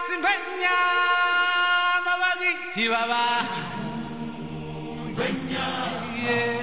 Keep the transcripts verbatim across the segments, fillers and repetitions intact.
Chihuahua. Yeah.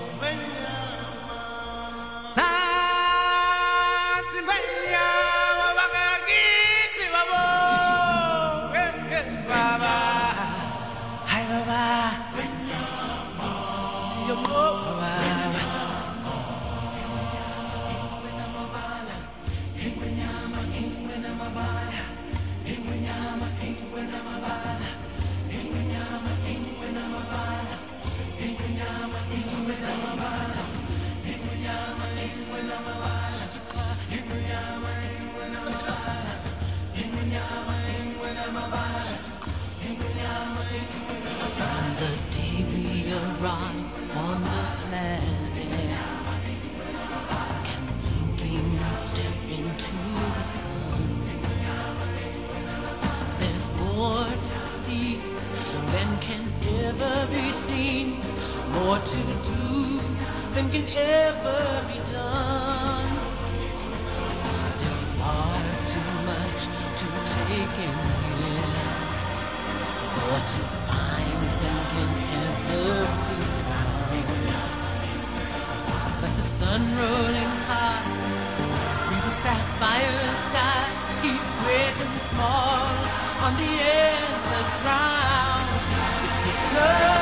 From the day we arrive on the planet and blinking step into the sun, there's more to see than can ever be seen, more to do than can ever be done. There's far too much to take in here, more to find than can ever be found. But the sun rolling high through the sapphire sky keeps great and small on the endless round. It's the sun.